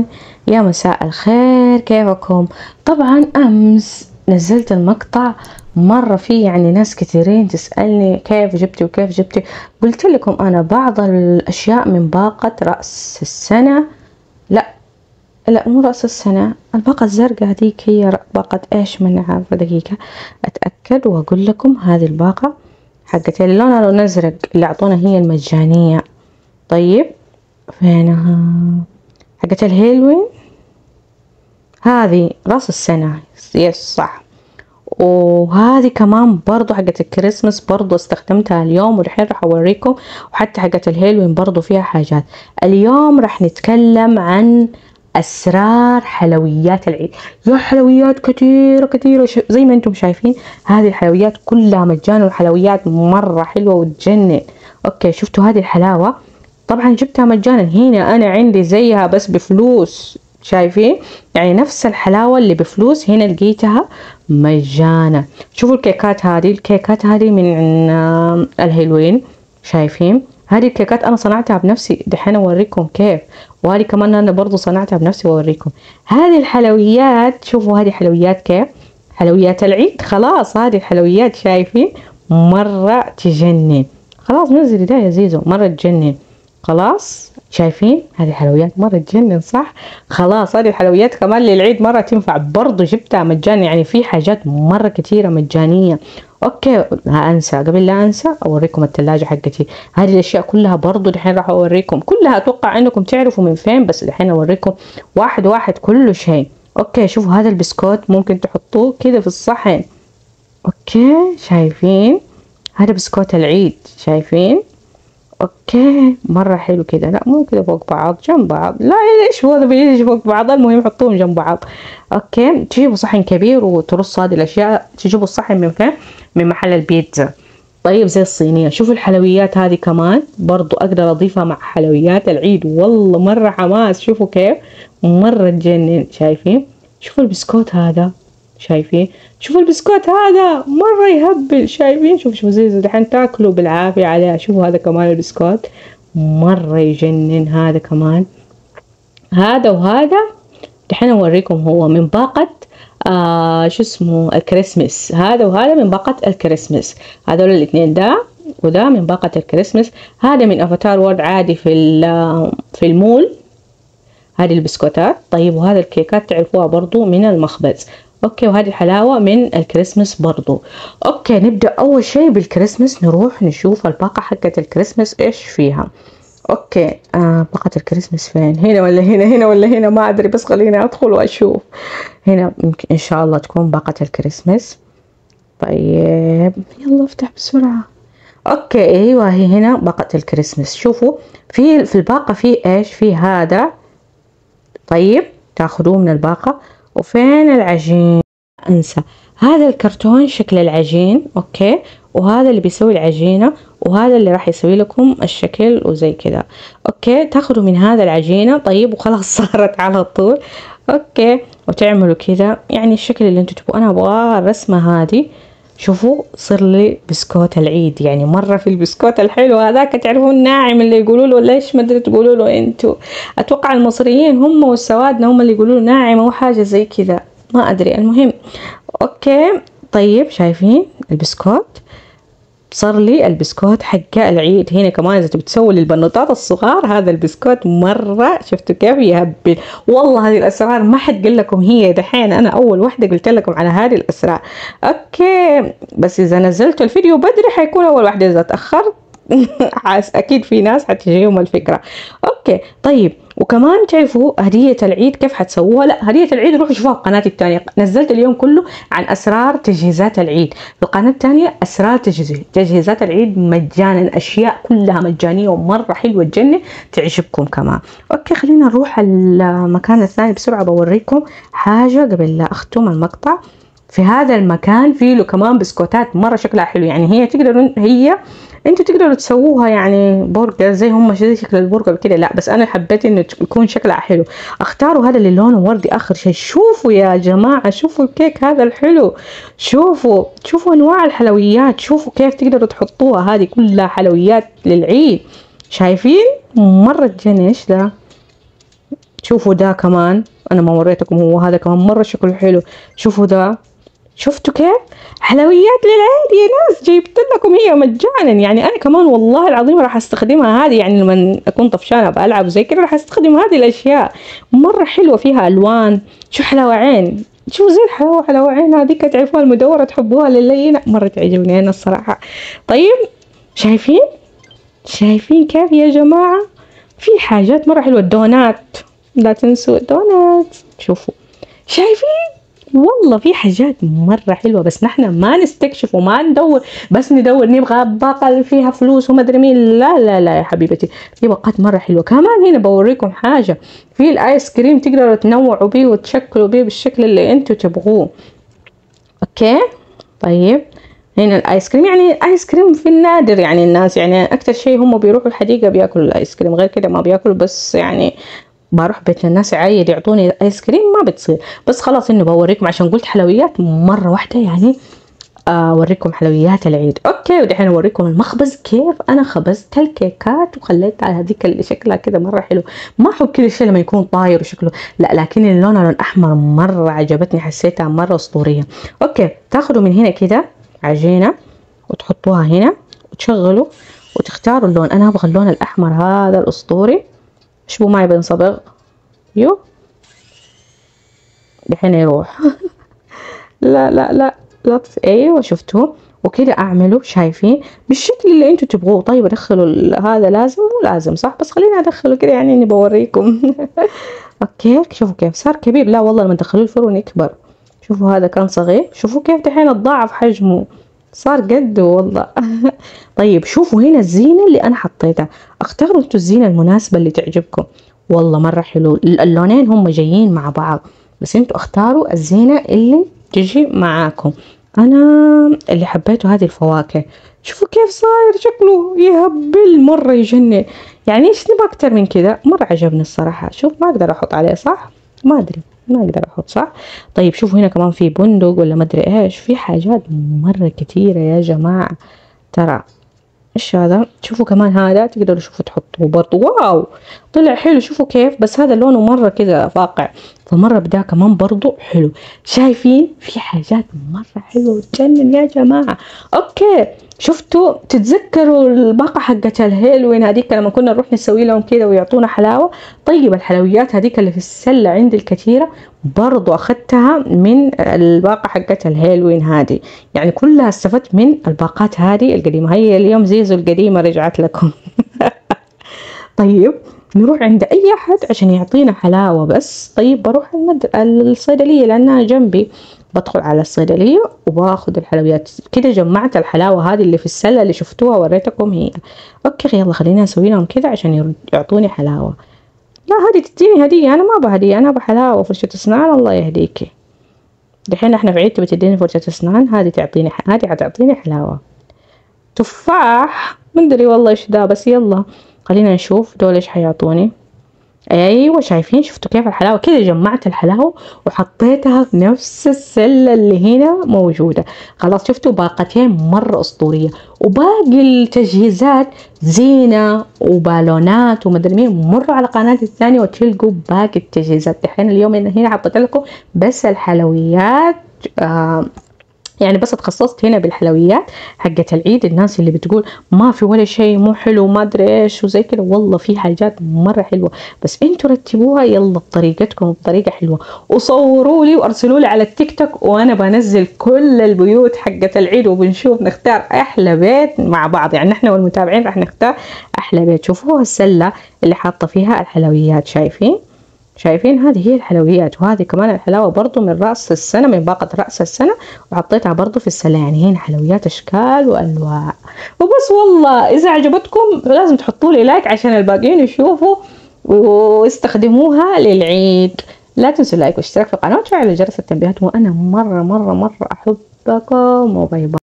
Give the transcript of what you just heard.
جميعا، يا مساء الخير، كيفكم؟ طبعا أمس نزلت المقطع مرة فيه يعني ناس كثيرين تسألني كيف جبتي وكيف جبتي. قلت لكم أنا بعض الأشياء من باقة رأس السنة، لا مو رأس السنة، الباقة الزرقاء هذيك هي باقة ايش من عارفة، دقيقة أتأكد وأقول لكم. هذه الباقة حقت اللي لونها الأزرق اللي أعطونا هي المجانية. طيب فينها حقت الهيلوين؟ هذه راس السنة، يس صح. وهذه كمان برضو حقت الكريسماس، برضو استخدمتها اليوم والحين راح أوريكم. وحتى حقت الهيلوين برضو فيها حاجات. اليوم راح نتكلم عن أسرار حلويات العيد. يا حلويات كثيرة كثيرة زي ما انتم شايفين، هذه الحلويات كلها مجانا وحلويات مرة حلوة وتجنن. اوكي شفتوا هذه الحلاوة؟ طبعا جبتها مجانا، هنا انا عندي زيها بس بفلوس، شايفين؟ يعني نفس الحلاوة اللي بفلوس هنا لقيتها مجانا. شوفوا الكيكات هذه، الكيكات هذه من الهيلوين، شايفين؟ هذه الكيكات انا صنعتها بنفسي، دحين اوريكم كيف. وهذه كمان انا برضو صنعتها بنفسي واوريكم. هذه الحلويات، شوفوا هذه حلويات كيف، حلويات العيد. خلاص هذه الحلويات شايفين مرة تجنن. خلاص نزلي ده يا زيزو، مرة تجنن. خلاص شايفين هذه الحلويات مرة تجنن صح؟ خلاص هذه الحلويات كمان للعيد مرة تنفع. برضو جبتها مجاني، يعني في حاجات مرة كثيرة مجانية. اوكي لا انسى، قبل لا انسى اوريكم الثلاجة حقتي. هذه الاشياء كلها برضو الحين راح اوريكم كلها، اتوقع انكم تعرفوا من فين، بس الحين اوريكم واحد واحد كل شيء. اوكي شوفوا هذا البسكوت ممكن تحطوه كذا في الصحن. اوكي شايفين؟ هذا بسكوت العيد، شايفين؟ اوكي مرة حلو كده، لا مو كده فوق بعض، جنب بعض، لا ليش هذا بيجي فوق بعض، المهم حطوهم جنب بعض. اوكي تجيبوا صحن كبير وترصوا هذه الاشياء. تجيبوا الصحن من فين؟ من محل البيتزا. طيب زي الصينية. شوفوا الحلويات هذه كمان برضو اقدر اضيفها مع حلويات العيد، والله مرة حماس. شوفوا كيف مرة تجنن، شايفين؟ شوفوا البسكوت هذا، شايفين؟ شوفوا البسكوت هذا مرة يهبل، شايفين؟ شوفوا زي دحين تاكلوا بالعافية عليها. شوفوا هذا كمان البسكوت مرة يجنن، هذا كمان، هذا وهذا دحين اوريكم. هو من باقة شو اسمه الكريسماس، هذا وهذا من باقة الكريسماس. هذول الاثنين ده وده من باقة الكريسماس. هذا من افاتار وورد عادي في المول، هذه البسكوتات. طيب وهذا الكيكات تعرفوها برضو من المخبز. اوكي وهذه الحلاوة من الكريسماس برضو. اوكي نبدأ اول شيء بالكريسماس، نروح نشوف الباقة حقت الكريسماس ايش فيها. اوكي باقة الكريسماس فين؟ هنا ولا هنا؟ هنا ولا هنا؟ ما ادري، بس خليني ادخل واشوف. هنا يمكن ان شاء الله تكون باقة الكريسماس. طيب يلا افتح بسرعة. اوكي ايوه هي هنا باقة الكريسماس. شوفوا في الباقة في ايش؟ في هذا. طيب تاخذوه من الباقة. وفين العجين؟ انسى. هذا الكرتون شكل العجين، اوكي، وهذا اللي بيسوي العجينة، وهذا اللي راح يسوي لكم الشكل وزي كذا. اوكي تاخذوا من هذا العجينة. طيب وخلاص صارت على طول. اوكي وتعملوا كذا يعني الشكل اللي انتوا تبغوا. انا ابغى الرسمة هذه. شوفوا صار لي بسكوت العيد، يعني مرة في البسكوت الحلو هذاك تعرفون الناعم اللي يقولوا له، ليش ما ادري تقولوا له انتوا، اتوقع المصريين هم والسوادنا هم اللي يقولوا له ناعم او حاجة زي كذا، ما ادري، المهم. اوكي طيب شايفين البسكوت؟ صار لي البسكوت حق العيد. هنا كمان اذا تبي تسوي للبنوتات الصغار هذا البسكوت مرة، شفتوا كيف يهبل. والله هذه الاسرار ما حد قال لكم، هي دحين انا اول واحدة قلت لكم على هذه الاسرار. اوكي بس اذا نزلت الفيديو بدري حيكون اول واحدة، اذا تاخرت اكيد في ناس حتجيهم الفكرة. اوكي طيب وكمان تعرفوا هدية العيد كيف حتسووها؟ لا هدية العيد روحوا شوفوها في قناتي الثانية، نزلت اليوم كله عن اسرار تجهيزات العيد. في القناة الثانية اسرار تجهيزات العيد مجانا، اشياء كلها مجانية ومرة حلوة تجنن، تعجبكم كمان. اوكي خلينا نروح المكان الثاني بسرعة، بوريكم حاجة قبل لا اختم المقطع. في هذا المكان في له كمان بسكوتات مرة شكلها حلو، يعني هي تقدروا انتوا تقدروا تسووها يعني برجر زي هم زي شكل البرجر كده، لا بس انا حبيت انه يكون شكلها حلو. اختاروا هذا اللي لونه وردي اخر شيء. شوفوا يا جماعة، شوفوا الكيك هذا الحلو، شوفوا انواع الحلويات، شوفوا كيف تقدروا تحطوها، هذه كلها حلويات للعيد، شايفين؟ مرة تجنن. ايش ده؟ شوفوا ده كمان، انا ما وريتكم، هو هذا كمان مرة شكله حلو. شوفوا ده، شفتوا كيف؟ حلويات للعيد يا ناس، جايبت لكم هي مجانا. يعني انا كمان والله العظيم راح استخدمها هذه، يعني لما اكون طفشانه بلعب زي كذا راح استخدم هذه الاشياء، مره حلوه فيها الوان. شو حلاوه عين، شو زي الحلاوه، حلاوه عين هذيك تعرفوها المدوره تحبوها للينه، مره تعجبني انا الصراحه. طيب شايفين، شايفين كيف يا جماعه؟ في حاجات مره حلوه، الدونات، لا تنسوا الدونات. شوفوا، شايفين؟ والله في حاجات مرة حلوة، بس نحن ما نستكشف وما ندور، بس ندور نبغى باقة اللي فيها فلوس وما ادري مين. لا لا لا يا حبيبتي، في باقات مرة حلوة. كمان هنا بوريكم حاجة، في الايس كريم تقدروا تنوعوا بيه وتشكلوا بيه بالشكل اللي انتوا تبغوه. اوكي طيب، هنا الايس كريم، يعني الايس كريم في النادر، يعني الناس يعني اكثر شيء هم بيروحوا الحديقة بياكلوا الايس كريم، غير كده ما بياكلوا. بس يعني بروح بيت الناس عايد يعطوني ايس كريم ما بتصير. بس خلاص انه بوريكم عشان قلت حلويات مرة واحدة، يعني اوريكم حلويات العيد. اوكي، ودحين اوريكم المخبز كيف انا خبزت الكيكات وخليتها هذيك اللي شكلها كده مرة حلو. ما احب كل الشيء لما يكون طاير وشكله لا، لكن اللون الاحمر مرة عجبتني، حسيتها مرة اسطورية. اوكي، تاخذوا من هنا كده عجينة وتحطوها هنا وتشغلوا وتختاروا اللون. انا ابغى اللون الاحمر هذا الاسطوري. شوفوا معي بنصبغ، يو دحين يروح لا لا لا لا ايوه شفتوا، وكده اعمله شايفين بالشكل اللي انتوا تبغوه. طيب ادخلوا هذا لازم مو لازم صح، بس خليني ادخله كده يعني اني بوريكم اوكي شوفوا كيف صار كبير. لا والله لما تدخلوه الفرن يكبر. شوفوا هذا كان صغير، شوفوا كيف دحين اتضاعف حجمه، صار قده والله طيب شوفوا هنا الزينة اللي انا حطيتها، اختاروا انتوا الزينة المناسبة اللي تعجبكم. والله مرة حلو، اللونين هم جايين مع بعض، بس انتوا اختاروا الزينة اللي تجي معاكم. انا اللي حبيته هذه الفواكه. شوفوا كيف صاير شكله يهبل مرة يجنن. يعني ايش نبغى اكتر من كذا؟ مرة عجبني الصراحة. شوف ما اقدر احط عليه صح، ما ادري ما اقدر احط صح. طيب شوفوا هنا كمان في بندق ولا ما ادري ايش، في حاجات مرة كثيرة يا جماعة ترى. ايش هذا؟ شوفوا كمان هذا تقدروا شوفوا تحطوه برضو، واو طلع حلو. شوفوا كيف، بس هذا لونه مرة كذا فاقع، فمرة بدا كمان برضو حلو. شايفين في حاجات مرة حلوة وتجنن يا جماعة. اوكي شفتوا، تتذكروا الباقة حقت الهيلوين هذيك لما كنا نروح نسوي لهم كذا ويعطونا حلاوة؟ طيب الحلويات هذيك اللي في السلة عندي الكثيرة برضو اخذتها من الباقة حقت الهيلوين هذه، يعني كلها استفدت من الباقات هذه القديمة. هي اليوم زيزو القديمة رجعت لكم طيب نروح عند اي احد عشان يعطينا حلاوة بس. طيب بروح الصيدلية لانها جنبي، بدخل على الصيدلية وباخذ الحلويات. كده جمعت الحلاوة هذه اللي في السلة اللي شفتوها وريتكم هي. اوكي يلا خلينا نسوي لهم كده عشان يعطوني حلاوة. لا هذه تديني هدية، انا ما ابغى هدية، انا ابغى حلاوة وفرشة اسنان. الله يهديكي، دحين احنا في عيد تبي تديني فرشة اسنان؟ هذه تعطيني هذه حتعطيني حلاوة. تفاح مدري والله ايش ذا، بس يلا خلينا نشوف دول ايش حيعطوني. ايوه شايفين، شفتوا كيف الحلاوه؟ كده جمعت الحلاوه وحطيتها في نفس السله اللي هنا موجوده. خلاص شفتوا باقتين مره اسطوريه، وباقي التجهيزات زينه وبالونات ومدري مين، مروا على قناتي الثانيه وتلقوا باقي التجهيزات. دحين اليوم هنا حطيت لكم بس الحلويات، يعني بس اتخصصت هنا بالحلويات حقة العيد. الناس اللي بتقول ما في ولا شيء مو حلو ما ادري ايش وزي كده، والله في حاجات مرة حلوة، بس انتوا رتبوها يلا بطريقتكم بطريقة حلوة، وصوروا لي وارسلوا لي على التيك توك، وانا بنزل كل البيوت حقة العيد وبنشوف نختار احلى بيت مع بعض. يعني احنا والمتابعين راح نختار احلى بيت. شوفوا السلة اللي حاطة فيها الحلويات، شايفين؟ شايفين هذه هي الحلويات، وهذه كمان الحلاوة برضو من رأس السنة، من باقة رأس السنة، وحطيتها برضو في السلة. يعني هنا حلويات أشكال وأنواع وبس. والله إذا عجبتكم لازم تحطوا لي لايك عشان الباقيين يشوفوا ويستخدموها للعيد. لا تنسوا اللايك والاشتراك في القناة وتفعلوا جرس التنبيهات، وأنا مرة أحبكم، وباي باي.